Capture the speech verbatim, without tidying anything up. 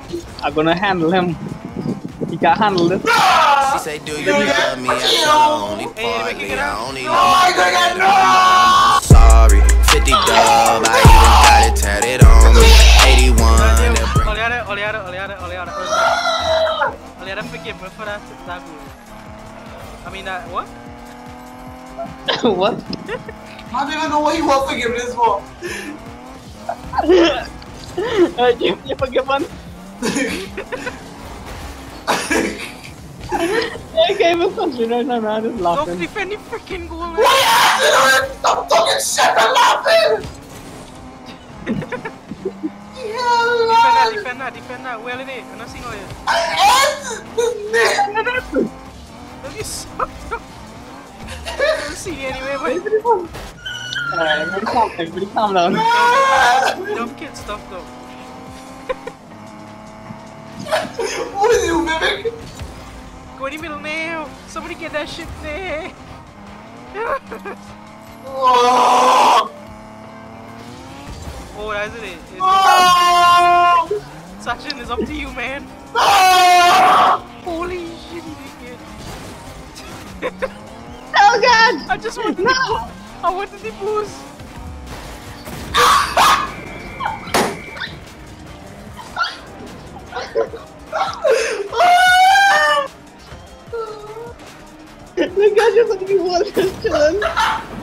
I'm gonna handle him. He got handled it. She say, do you love me? I tell her only partly. I only love my bed. I'm sorry. fifty dub. I even got it tatted on me. eighty-one. Olha, olha, olha, olha, olha, forgive me for that. That I mean, that what? What? I don't even know what you want forgiveness for. uh, you, you forgiven? I gave a country right now, man. Just laughing. Don't defend the freaking goal, man. Why stop talking shit and laughing? Defend that, defend that, defend that. Where are they? I'm not seeing all this. Don't you suck, bro. I don't see you anyway, but... Alright, everybody calm, everybody calm down. Dumb kid stuff, though. What are you, Mimic? Go in the middle now. Somebody get that shit there. Oh, Oh, that's it. It's oh, Sachin, it's up to you, man. oh. Holy shit, he did it. Oh god! I just wanted No! the I wanted the boost. The guy just like he was just chilling.